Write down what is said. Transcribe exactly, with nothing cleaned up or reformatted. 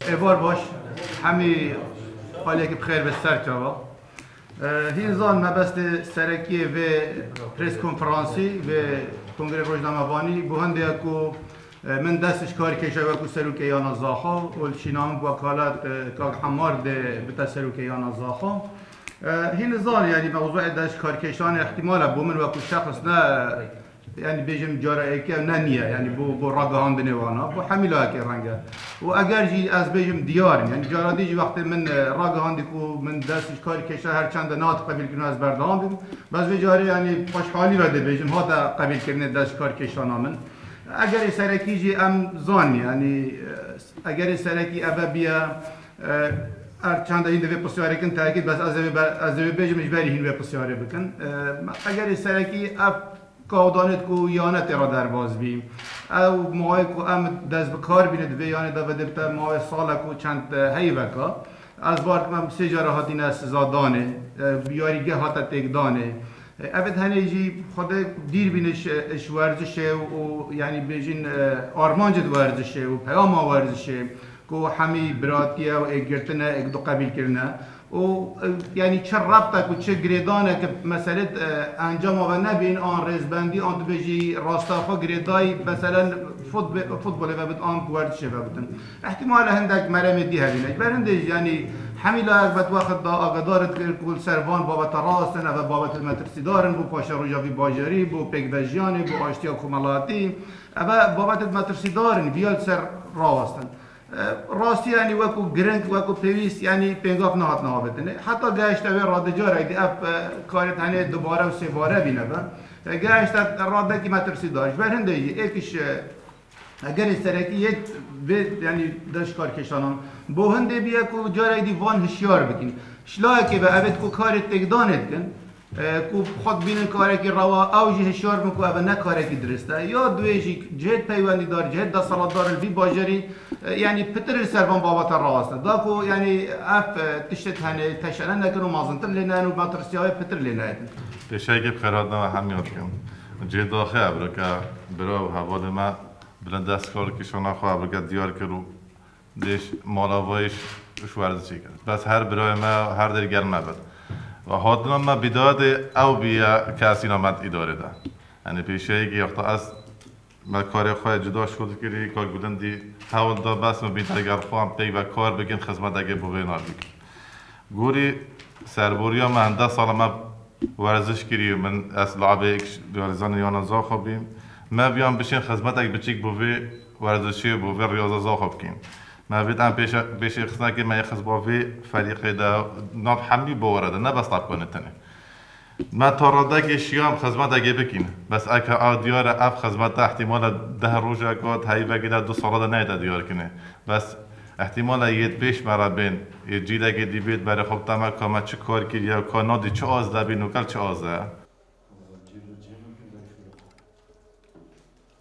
ایوار باش همی حالی که بخیر به سر چاوا هینزان مبست سرکی و پریس کنفرانسی و کنگره روزنامه‌بانی بو هنده اکو من دستش کاری کشه و اکو سروکه یانا زاخا و شینام با کالات کاک حمار ده بتا سروکه یانا زاخا هینزان یعنی موضوع دست کاری کشان احتمال بو من و اکو شخص نه يعني بيجم جارة إيكا نانية يعني بو بو راجع عندنا وانا بو حميلة كي رنجة وأجر جي أز بيجم ديار يعني جارة ديجي وقت من راجع عندك ومن دست كاري كيشة هر چند نات قبل كنا از بردام بيم بس بجاري يعني خوش حالي رده بيجم هذا قبل كنا دست كاري كيشة نامن أجر سركي جي أم زاني يعني أجر سركي أبا بيا هر چند این دوی پسیاری کن تاکید بس از از بيجم إجباري هین دوی پسیاری بکن أجر سركي أب کودانت کو یانت را در باز بیم او ماه کو ام دست به کار بیند و یانت و دبت ماه سال کو چند هی وکا از بار من سه جاره هاتین از زادانه بیاریگه هات تک دانه ابد هنیجی خود دیر بینش اش ورزشه و یعنی بیجین آرمانجد ورزشه و پیام ورزشه کو همی براتیه و اگرتنه اگ دو قبیل کرنه و يعني چه ربطك و چه گریدانه که مثلا انجام و نبین آن رزبندی آن بيجي راستافا گریدای مثلا فوتبال فوتبال و بد آن ورزش و بدن احتمال هندك مرام دي هبینه برندش يعني حميلا بت واخد دا اقدارت كل سروان بابت راستن و بابت المترسی دارن بو پاشا روجاوی باجری بو پیک وجیانی بو آشتیا کمالاتی و بابت المترسی دارن بیال سر راستن راستی یعنی وکو گرنگ وکو پیوست یعنی پیگاف نهات نهابتنه حتی گشت و رادجار ایدی اف کارت هنه دوباره و سه باره بینه با گشت راده کی مترسی داشت بر هنده یکیش اگر سرکی یک بید یعنی دش کار کشانم بو هنده بیا کو جار ایدی وان هشیار بکن شلاه که به ابد کو کارت تگدانت کن کو خود بینن کاری که روا اوجی هشیار میکو و نه کاری که درسته یا دویجی جهت پیوندی دار جهت دا صلات دار الوی باجری یعنی پتر سربان بابات راسته دا کو یعنی اف تشت هنه تشنن نکنو مازنتر لینن و ماترسیای پتر لینن پیشای که بخیرات نما همیاد کم جهت داخل ابر که برای حوال ما بلند دست کار کشان خو ابر که دیار کرو دیش مالاوایش شوارد چی کرد بس هر برای ما هر در گرم نبود و حاضرم ما بداد او بیا کسی نامد اداره ده یعنی پیشایی که وقتا از ما کار خواهد جدا شد کردی کار بودندی حاول دا بس ما بین تگر خواهم پی و کار بگن خدمت اگه بوی نار بکن گوری سربوریا من ده سال ما ورزش کردی من از لعبه ورزان یانا زاخو بیم ما بیام بشین خدمت اگه بچیک بوی ورزشی بوی ریاضه زاخو بکیم ما بدأ بيش بيش خصنا كما يخص بوفي فريق دا ناب حمي بورده نه بس طبقا نتنه ما ترادا که شیام خدمت اگه بکین بس اگه آ دیار اف خدمت احتمال ده روزه قد هی وگیره دو ساله نه دیار کنه بس احتمال یه پیش مرا بین یه جیل اگه دی بیت برای خب تمام کام چه کار کردی یا کانادی چه آز دبی نوکل چه آزه